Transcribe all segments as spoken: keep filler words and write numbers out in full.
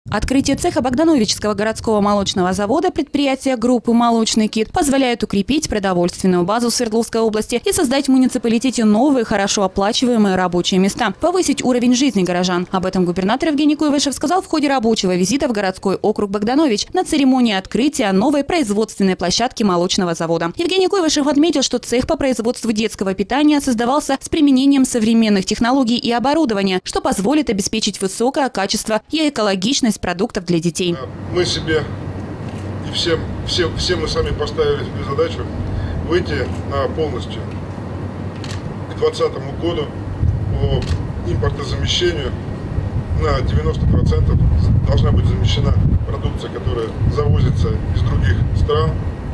Открытие цеха Богдановичского городского молочного завода предприятия группы «Молочный кит» позволяет укрепить продовольственную базу в Свердловской области и создать в муниципалитете новые, хорошо оплачиваемые рабочие места, повысить уровень жизни горожан. Об этом губернатор Евгений Куйвышев сказал в ходе рабочего визита в городской округ Богданович на церемонии открытия новой производственной площадки молочного завода. Евгений Куйвышев отметил, что цех по производству детского питания создавался с применением современных технологий и оборудования, что позволит обеспечить высокое качество и экологичность продуктов для детей. Мы себе и все, все, все мы сами поставили себе задачу выйти на полностью к двадцатому году по импортозамещению на девяносто процентов должна быть замещена продукция, которая завозится из других стран,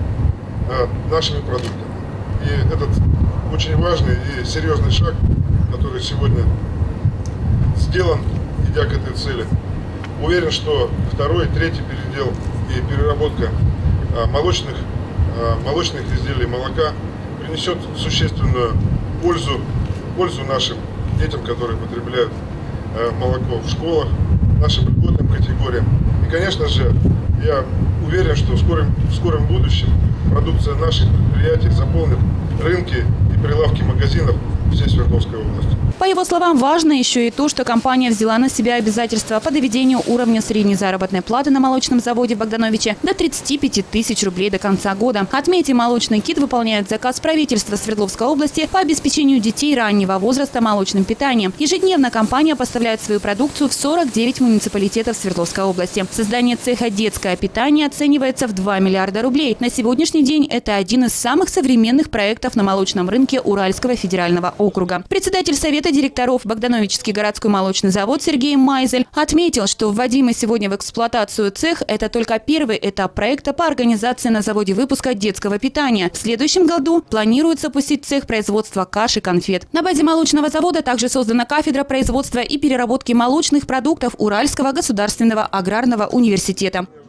нашими продуктами. И этот очень важный и серьезный шаг, который сегодня сделан, идя к этой цели. Уверен, что второй, третий передел и переработка молочных, молочных изделий молока принесет существенную пользу, пользу нашим детям, которые потребляют молоко в школах, нашим льготным категориям. И, конечно же, я уверен, что в скором, в скором будущем продукция наших предприятий заполнит рынки и прилавки магазинов всей Свердловской области. По его словам, важно еще и то, что компания взяла на себя обязательства по доведению уровня средней заработной платы на молочном заводе в Богдановиче до тридцати пяти тысяч рублей до конца года. Отметим, «Молочный кит» выполняет заказ правительства Свердловской области по обеспечению детей раннего возраста молочным питанием. Ежедневно компания поставляет свою продукцию в сорок девять муниципалитетов Свердловской области. Создание цеха «Детское питание» оценивается в два миллиарда рублей. На сегодняшний день это один из самых современных проектов на молочном рынке Уральского федерального округа. Председатель Совета директоров Богдановичский городской молочный завод Сергей Майзель отметил, что вводимый сегодня в эксплуатацию цех – это только первый этап проекта по организации на заводе выпуска детского питания. В следующем году планируется запустить цех производства каш и конфет. На базе молочного завода также создана кафедра производства и переработки молочных продуктов Уральского государственного аграрного университета.